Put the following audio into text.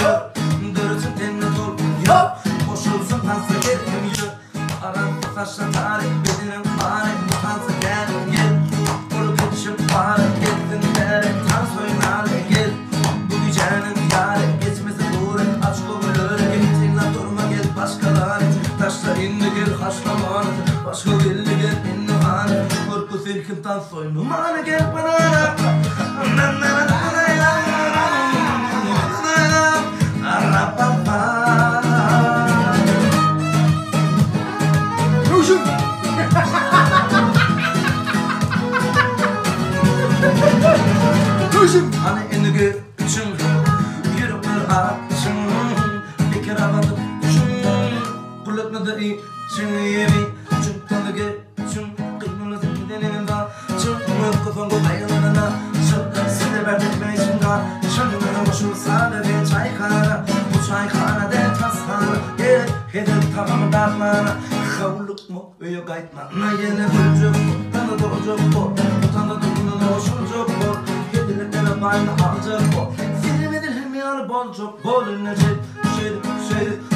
gör. Dörüsün tenine tol yok. Koşulsun tansa geldim yürü. Aransı taşla tarih bedinin bari. Tansa geldim gel. Kuru geçip bari. Gittin dere tan soynale gel. Bu gücenin yâre geçmesi bure. Aç kovuları gittinle durma gel başkaları. Taşlar indi gel haşlamanı. Başka belli gel inni hanı. Korku silkimden soynumanı gel bana. Hani indi üçün yürüpler açın. Bir kere batıp üçün kulüpmede için yevi. Çıktandı geçün kıymını zikridenin da. Çıkmıyor kafanı bayılana. Size verdirme için da. Şunları boşum sade bir çaykana. Bu çaykanada tasmana. Gel hedef tamamı darmana. Kavuluk mu öyle gaytmana. Yine bulacak bu. Tanı dolacak bu. Utandı durduğunda hoşulacak bu. Aynı alacak o. Film edilir mi yani bol çok bol ünlecek. Şeydi